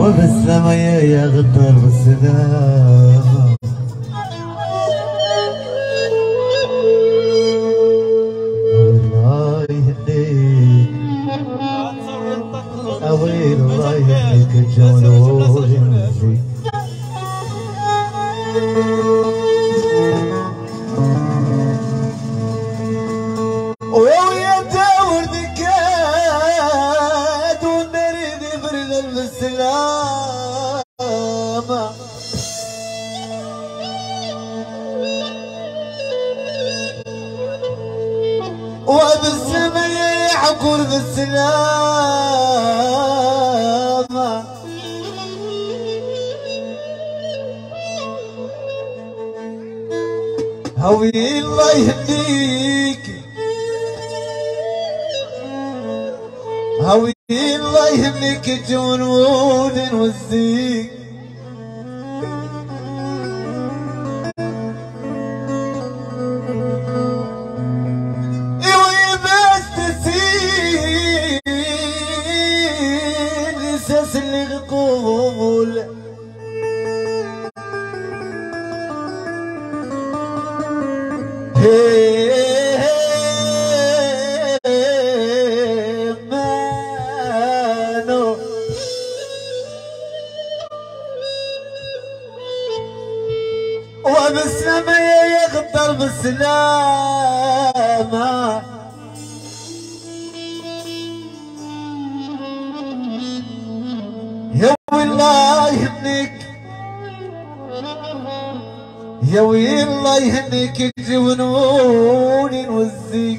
وبالسما يغدر بالسلام الله يهديك أويل الله يهديك الجنود يهديك ويا دور ذكاد ونريد برد بالسلام وبالسما يحكر بالسلام هوي الله يهديك هوي الله يهديك جنود والزيك ايوه بس تسيل اساس القبول وبالسما يغدر بالسلامة يا الله يهنيك يا الله يهنيك جنوني نوزيك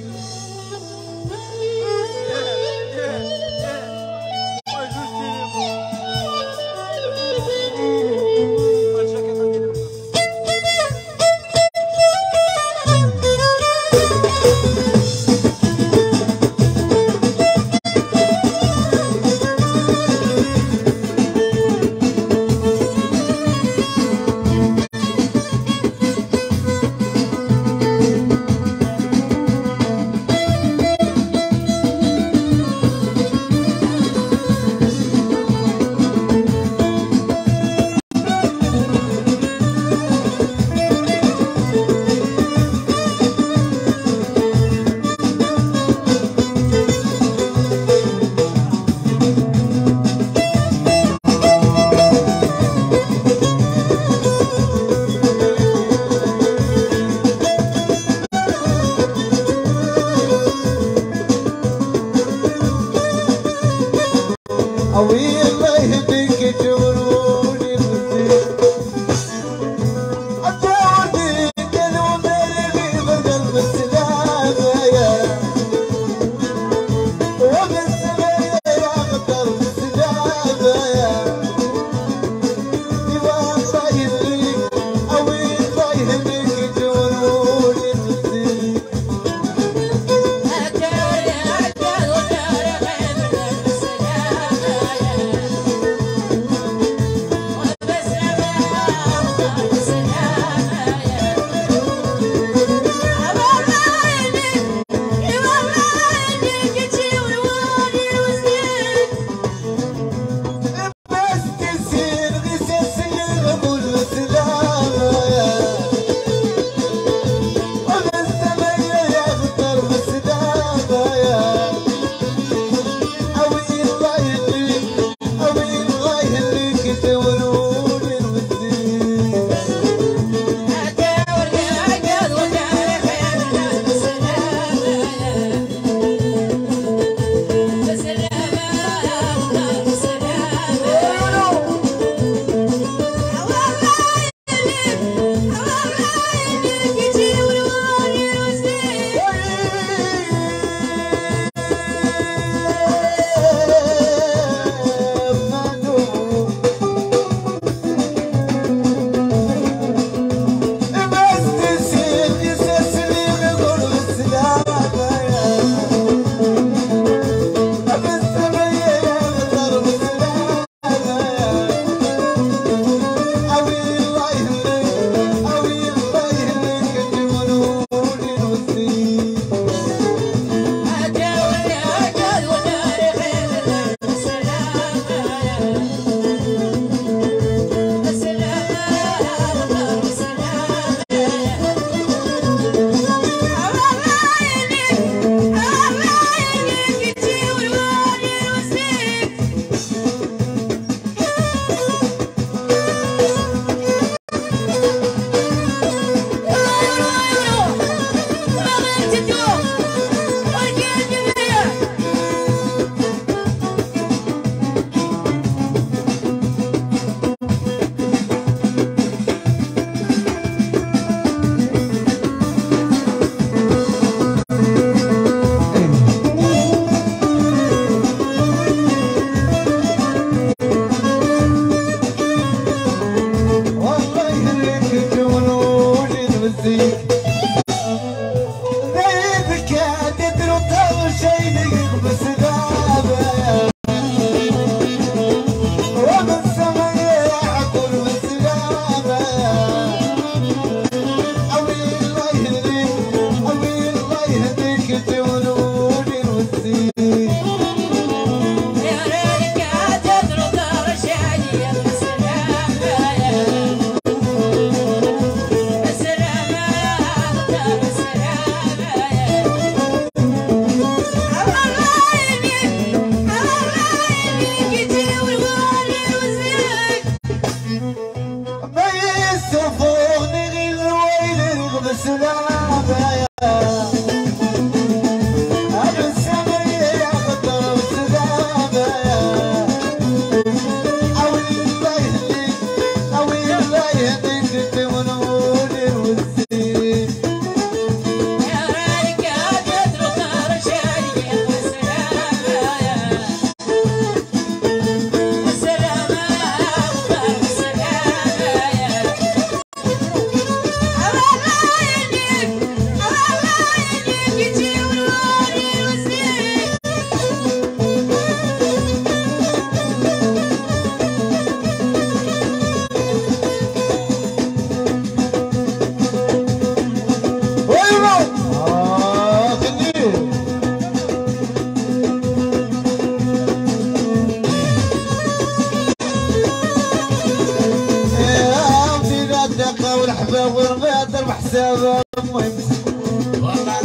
السبب والله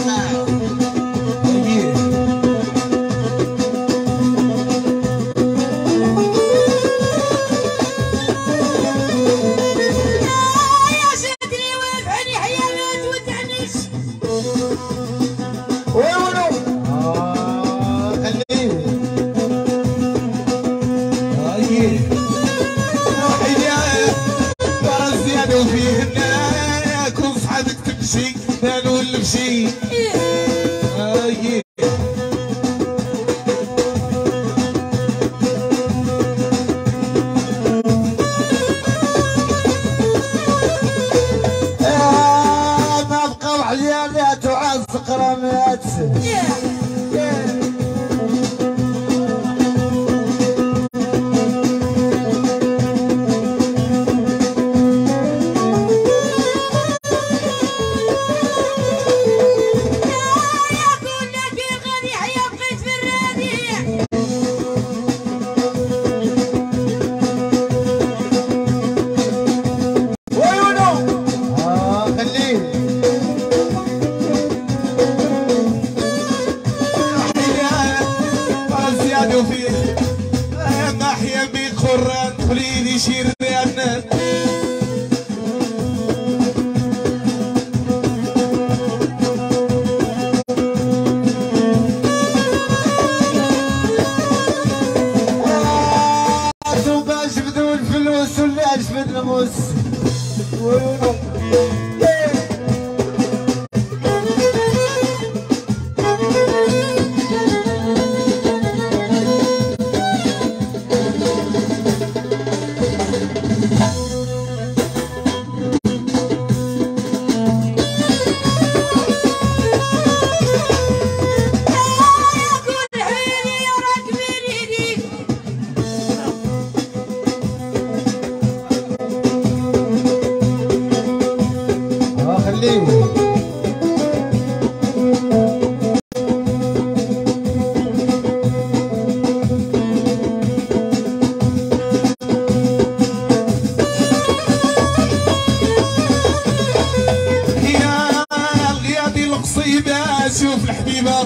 يا صدري وافعني حيالات وتعنيش وينو خليه روحي يا زيادة وفيه هنا كون صحابك تمشي انا ولا مشي ما بقى وحيالات وعزق رميات شوف الحبيبة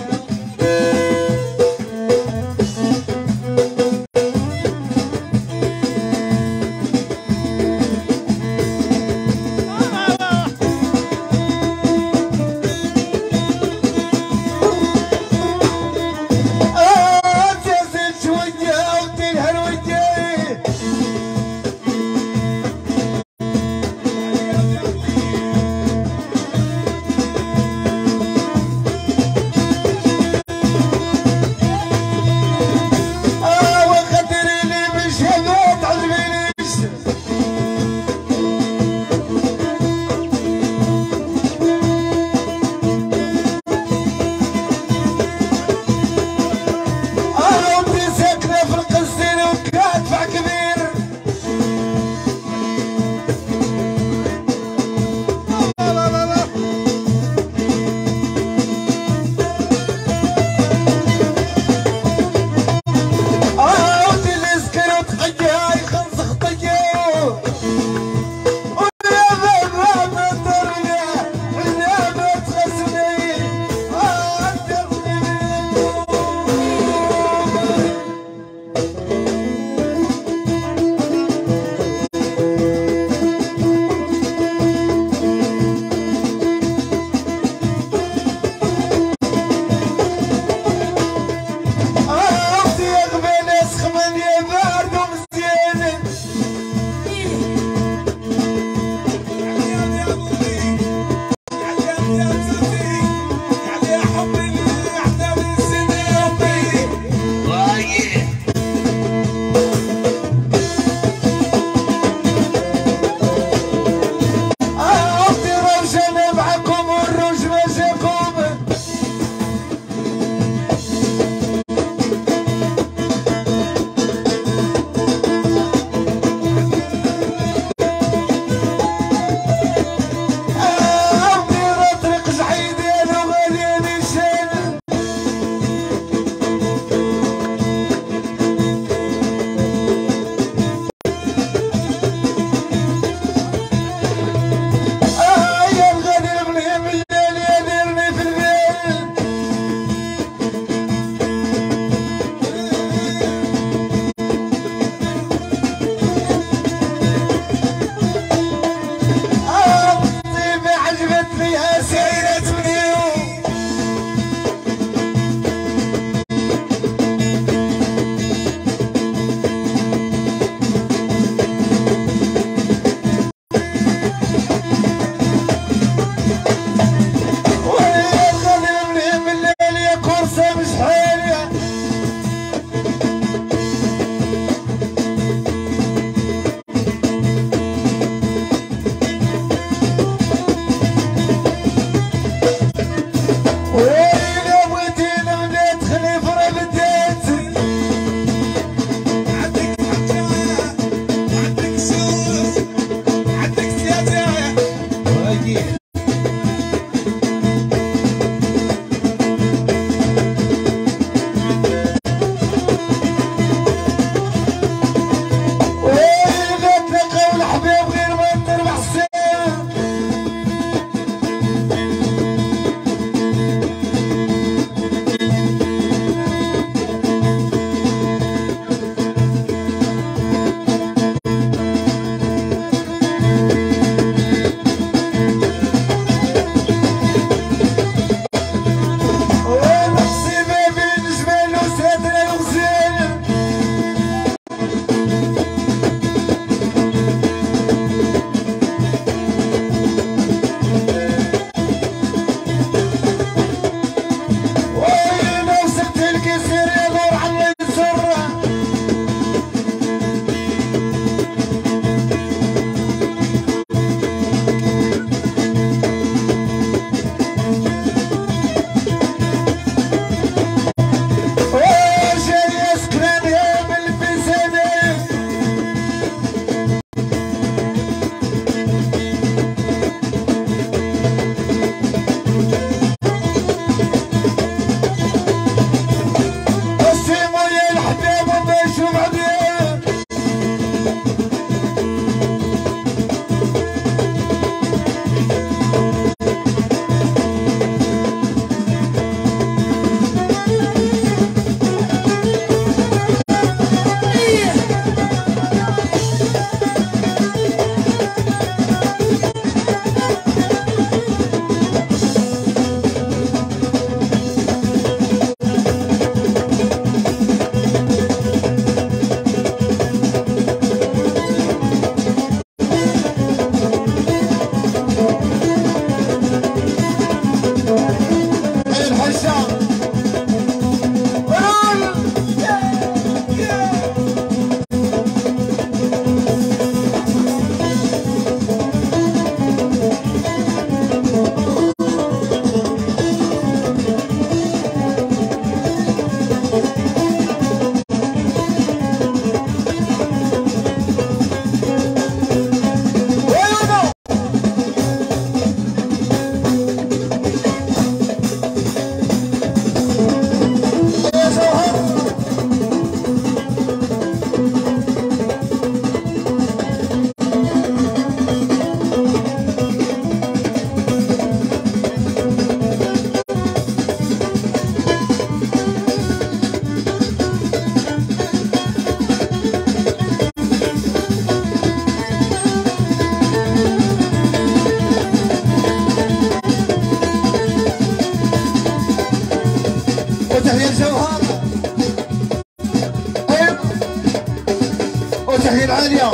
غاليه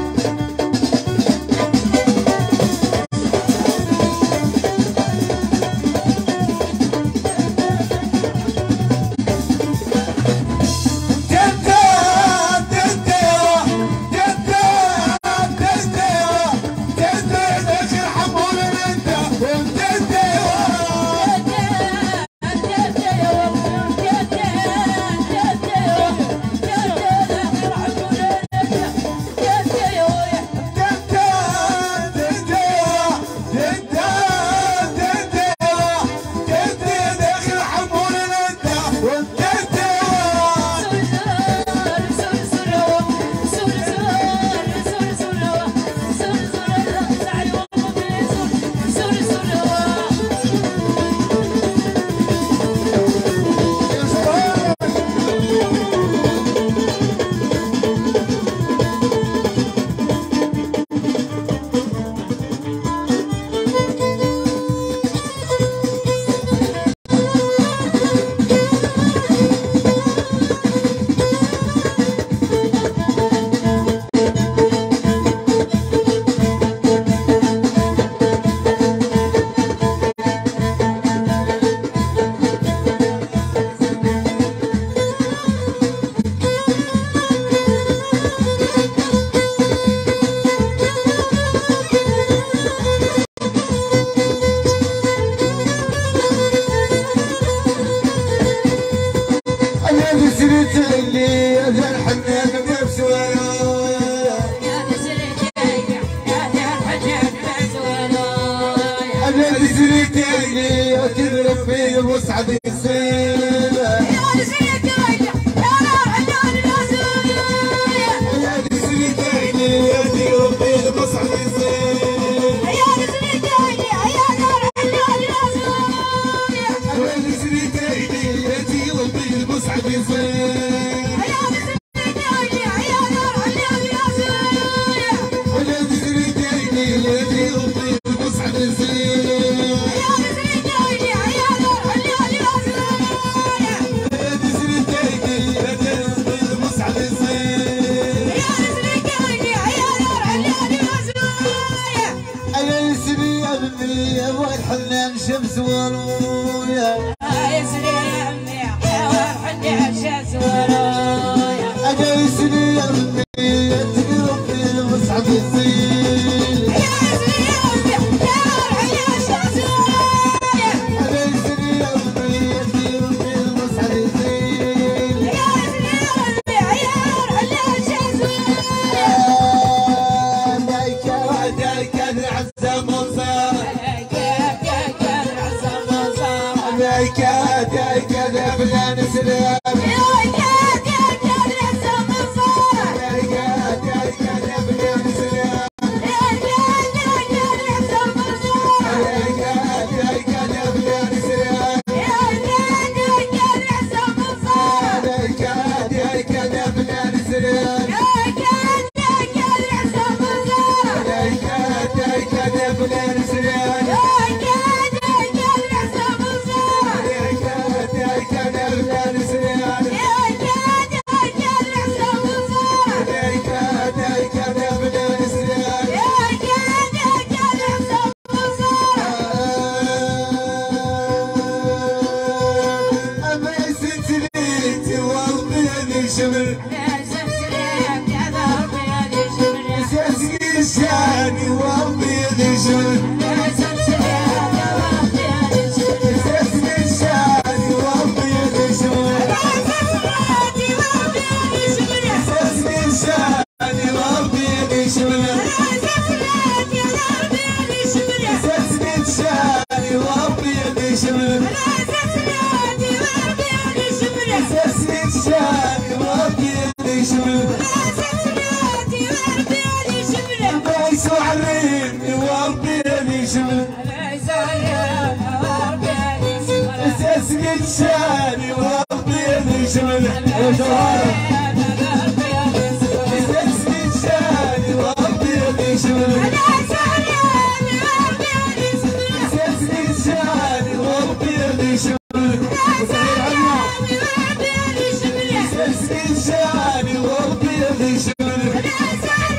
وسعد يصير يا سيدي يا سيدي يا ربي المسعد يصير يا سيدي يا سيدي ربي المسعد يصير الحنان شمس ورويا يسري عمي يا الحنان شمس ورويا انا يسري عمي ربي المصعب يصير يا يسري عمي يا الحنان شمس ورويا انا يسري عمي ربي المصعب يصير يا يسري عمي يا الحنان شمس ورويا دايك العزة منصار دايك يا فلان سلام دايك يا فلان سلام دايك يا فلان سلام دايك يا فلان سلام الشاني وابيض شمل شاني وربي شمل شاني وربي شمل شاني وربي شمل شاني وربي شمل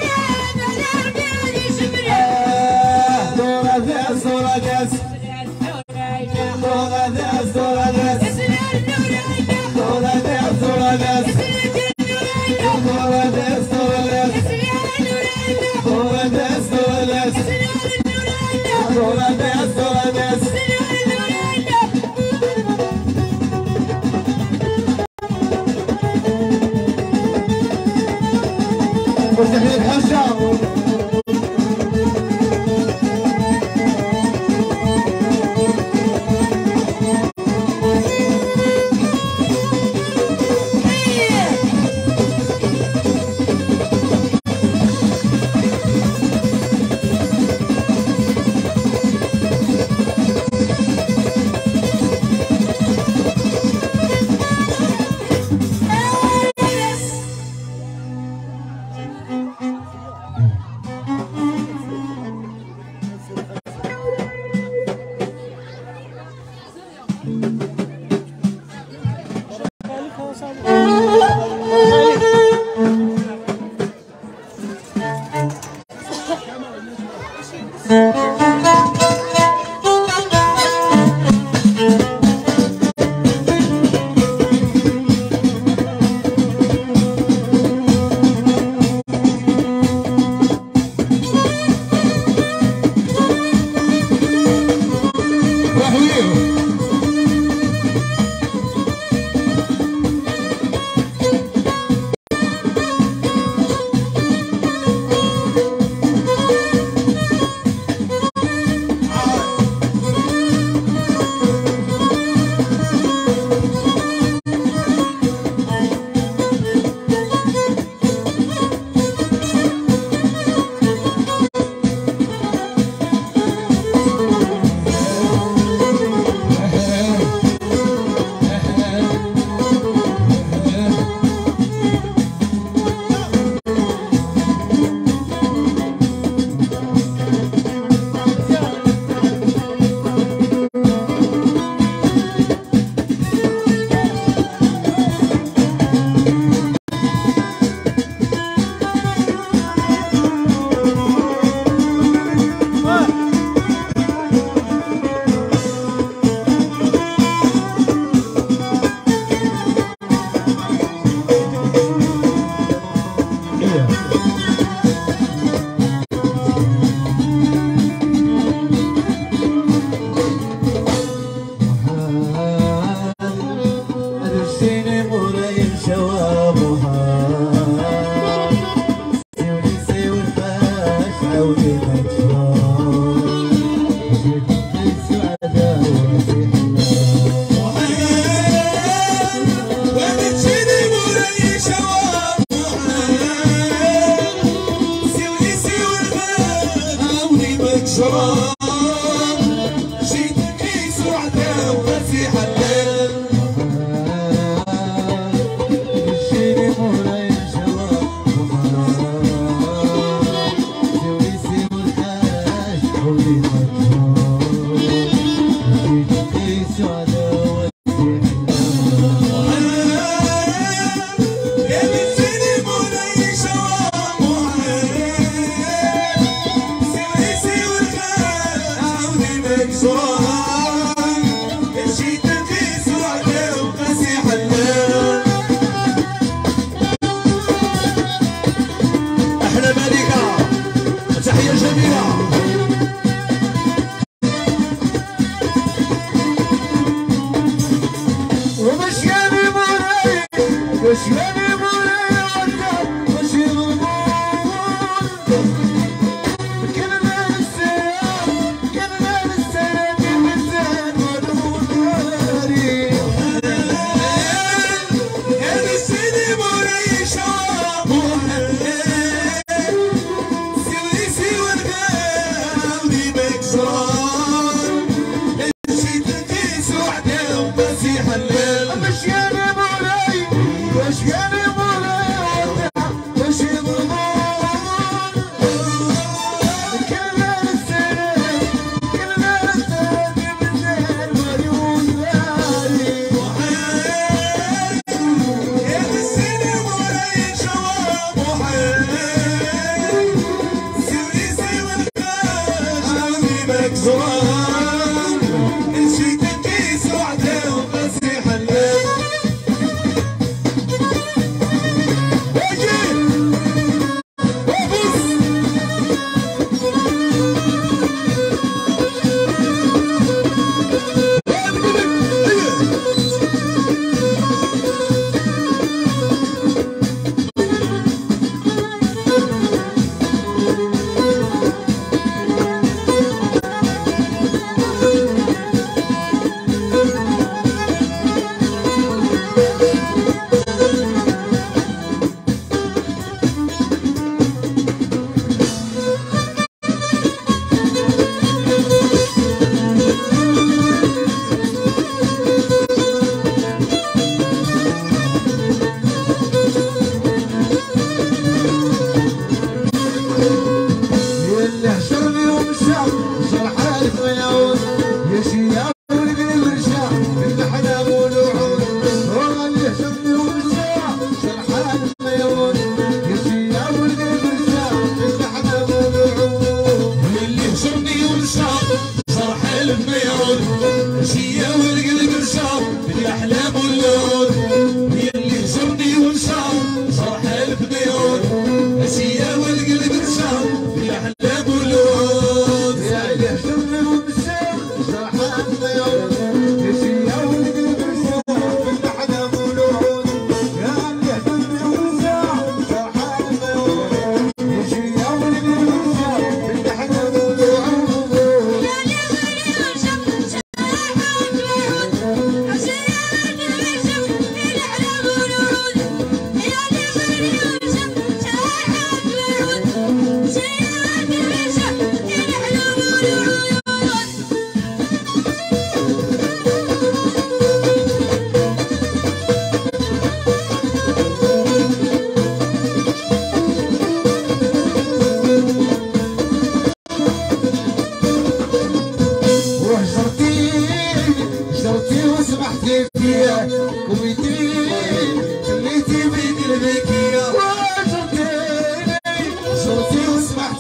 زرار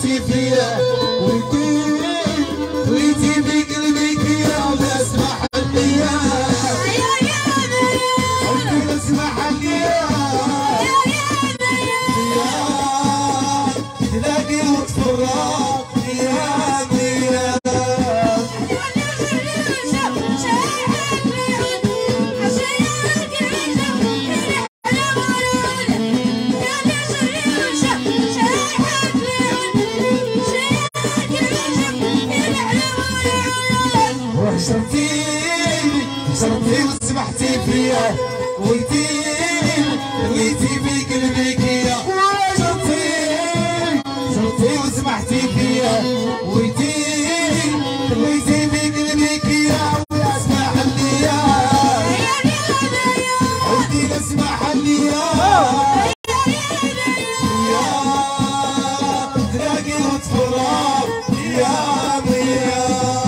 سمحتي فيا وليتي بقلبك يا واسمح ليا قلتي اسمح ليا تلاقي وتفرق يا ميا شربتي وسمحتي فيا قلتي بقلبك يا شربتي وسمحتي فيا قلتي بقلبك يا واسمح ليا قلتي اسمح ليا يا تلاقي وتفرق يا ميا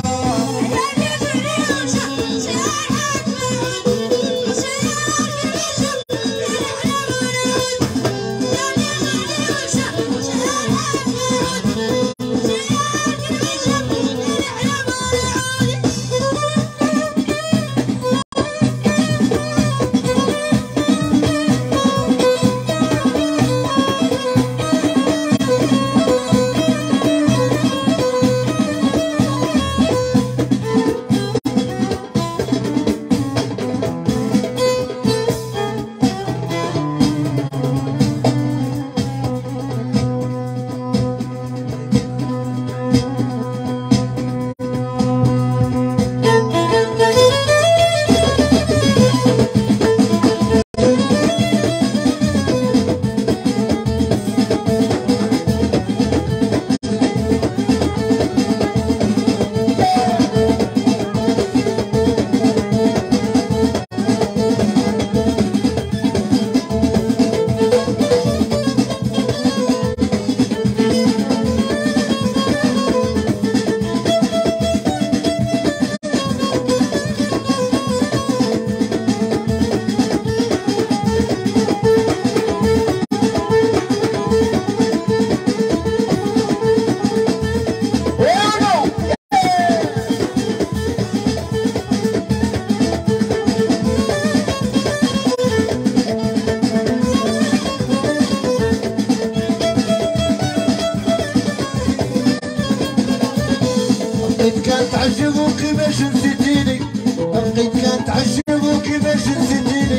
كان تعجبوك باش نسيتيني بقيت كان تعجبوك باش نسيتيني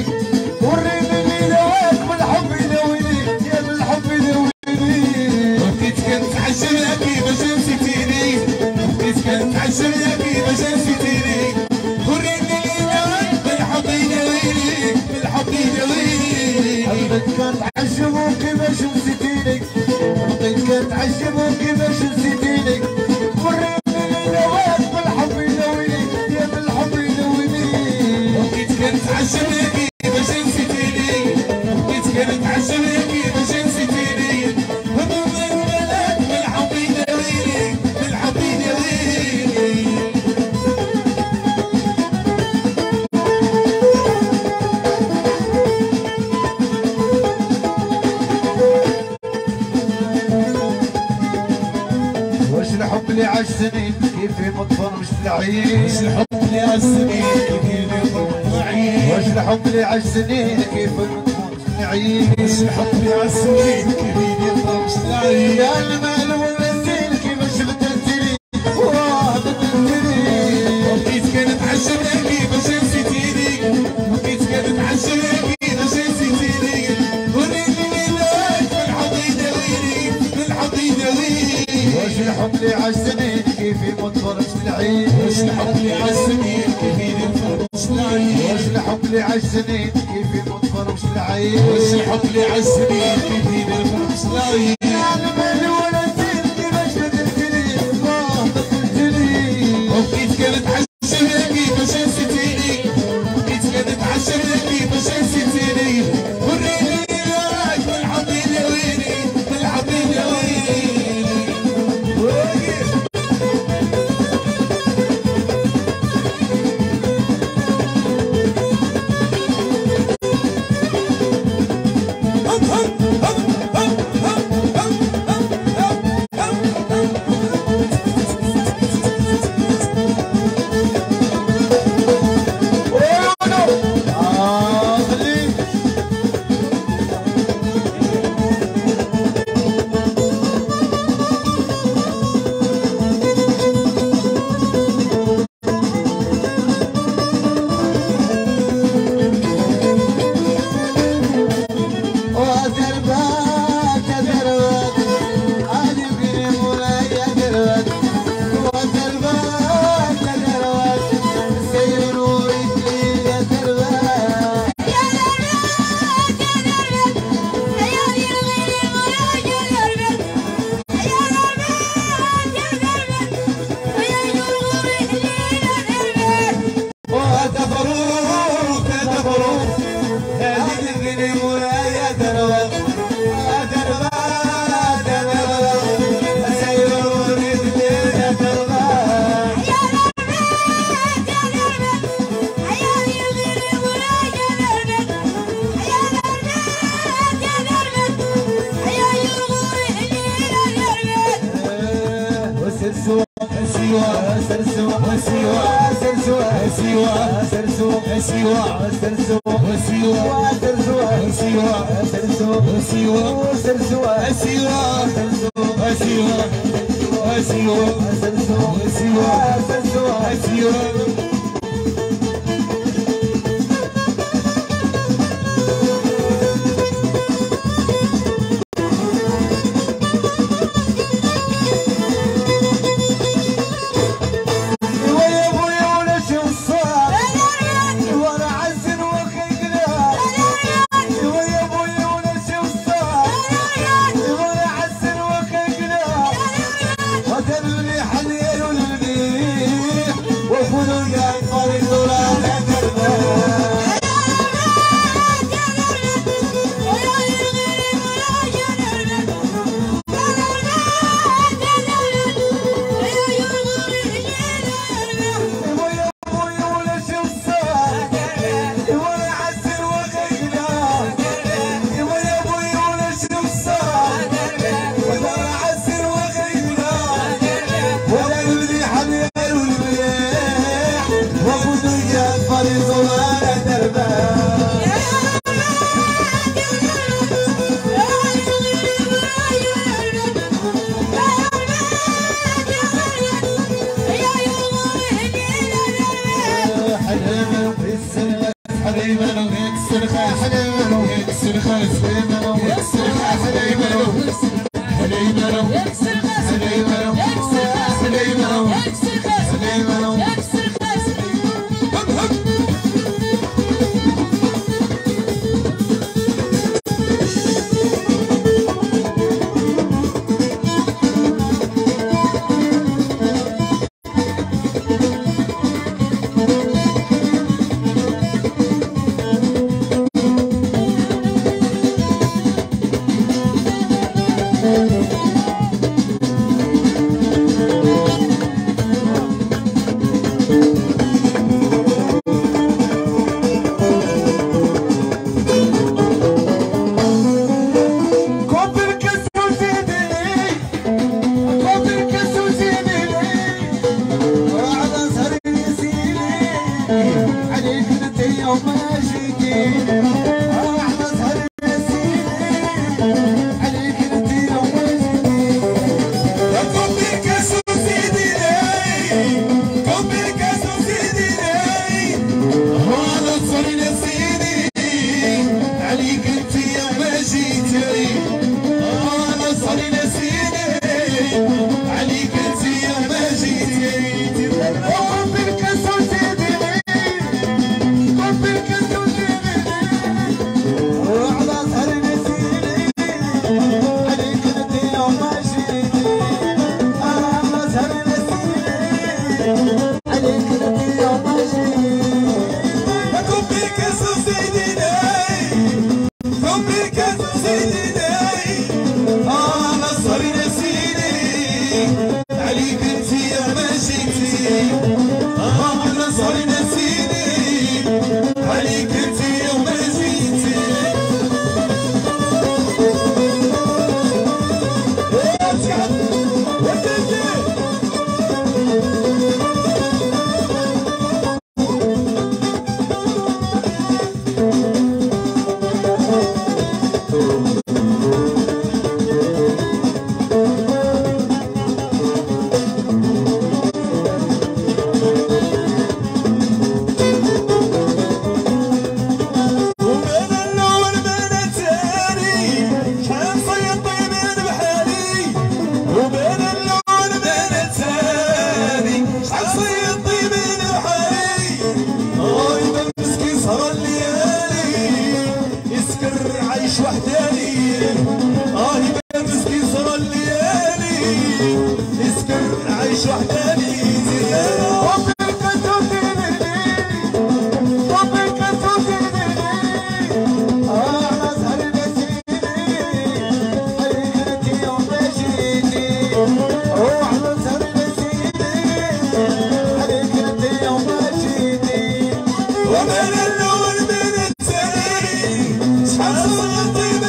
وريني لي نواك بالحب يداويني يا بالحب يداويني بقيت كان تعجبك باش نسيتيني بقيت كان تعجبك باش نسيتيني وريني لي نواك بالحب يداويني بالحب يداويني بقيت كان تعجبوك باش نسيتيني بقيت كان تعجبوك باش نسيتيني تعجبني باش نسيتيني بقيت كان تعجبني باش نسيتيني هموم الولاد بالحب يداويني بالحب يداويني واش الحب اللي عاش سنين كيفي مطفر مش العين واش الحب اللي عاش سنين كيفي واش الحب اللي عاش سنين كيف نكون نعيش واش الحب اللي عاش سنين كيف يطلع مش نعيش يا المال والزين كيفاش بدلتني واه بدلتني بقيت كانت عجبني باش نسيتيني بقيت كانت عجبني باش نسيتيني وريني ليلك بالحب يداويني بالحب يداويني واش الحب اللي عاش سنين كيف مطفر مش نعيش واش الحب اللي عاش سنين كيف يطلع واش الحب اللي عاش سنين كيف مطفر مش العين واش الحب اللي عاش سنين كيف يدفر مش العين يا المال ولا زين كيفاش بدلتني واه بدلتني وبقيت كانت عجبني باش نسيتيني بقيت كانت عجبني باش نسيتيني وريني راك بالحب يداويني بالحب يداويني سرسو سيوا سرسو سيوا سرسو سيوا سرسو سيوا سرسو سيوا سرسو سيوا سرسو سيوا سرسو سيوا سيوا سيوا سرسو سيوا سرسو سيوا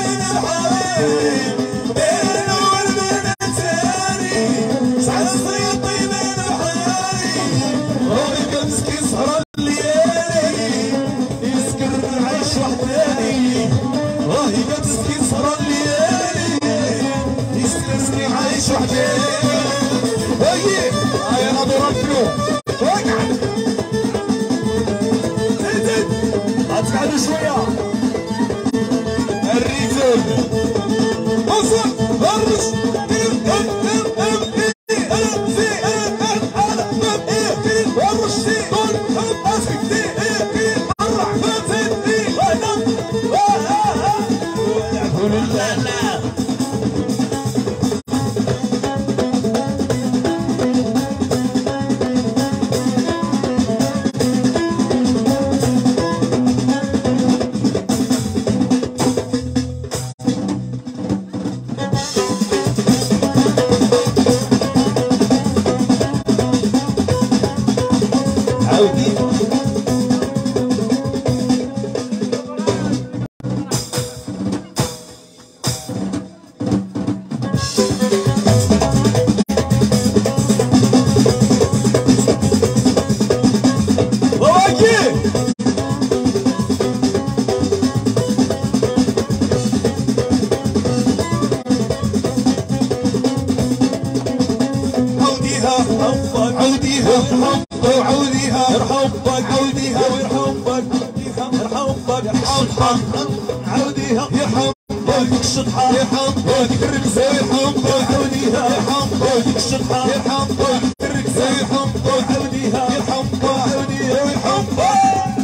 I'll هي هاي انا ضربتلو اقعد زيد هتقعد شويه الريتم وصل برش عوديها يا حمودك الشطحة يا حمودك الرقصة يا حمودك عوديها يا حمودك الشطحة يا حمودك الرقصة يا حمودك عوديها يا حمودك عوديها يا حمودك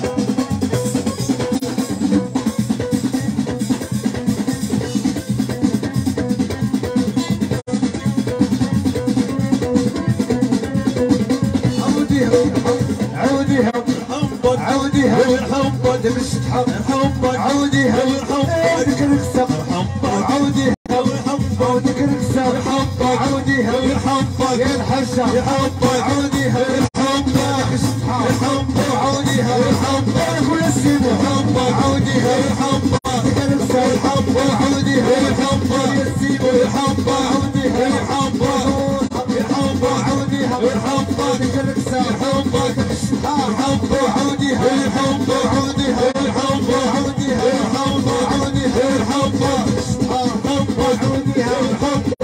عوديها والحمد بالشطحة الحمد عوديها والحمد كركسة عوديها والحمد عودك ركسة الحمد عوديها والحمد يا الحشة الحمد عوديها والحمد بالشطحة الحمد عوديها والحمد كل السيد الحمد عوديها والحمد كركسة الحمد عوديها والحمد يا السيد الحمد عوديها والحمد الحمد عوديها والحمد كركسة الحمد بالشطحة الحمد عوديها والحمد عوديها والحمد عوديها والحمد عوديها والحمد الحمد عوديها والحمد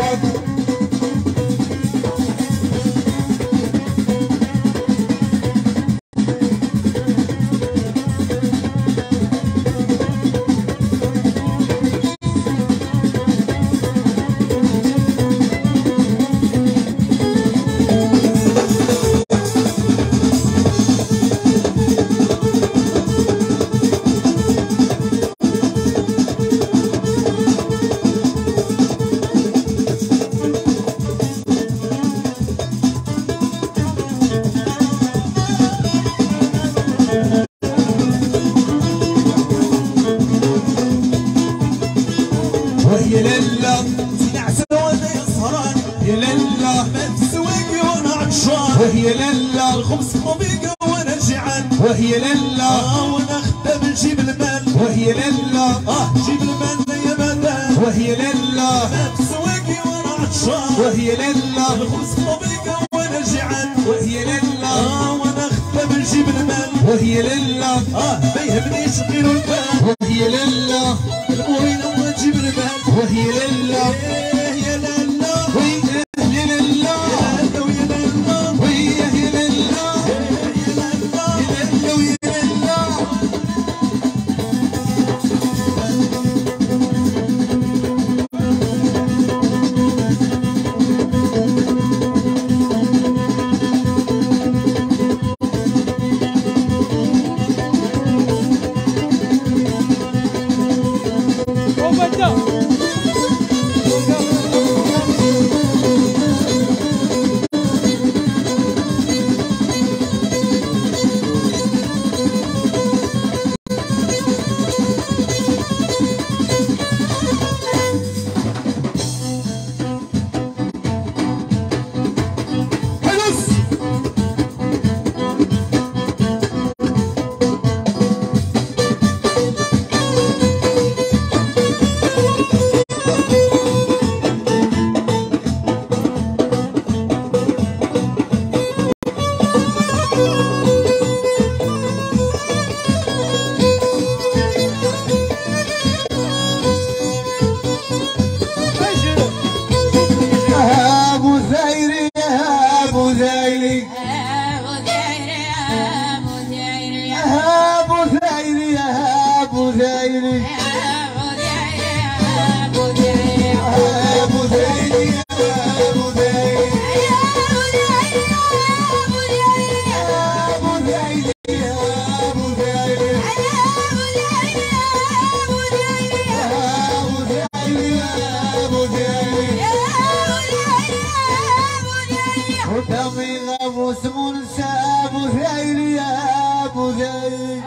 يا لله سمع سواد يسهران يا لله ما تسويق وانا عطشان وهي لله الخبز طبيق وانا جيعان وهي لله وانا خدام نجيب المال وهي لله جيب المال يا مدام وهي لله ما تسويق وانا عطشان وهي لله الخبز طبيق وانا جيعان وهي لله وانا خدام نجيب المال وهي لله ما يهمنيش غير البال وهي لله المهم واجيب المال وهي لله يا لله ويا يا لله ويا لله ويا يا لله يا لله ويا لله Go, يوم يغاب واسمه نسى ابو ذايل يا ابو ذايل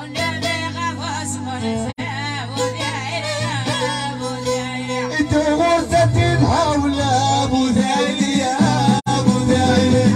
انت غرزة حول ابو ذايل يا ابو ذايل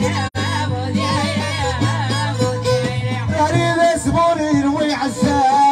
عسى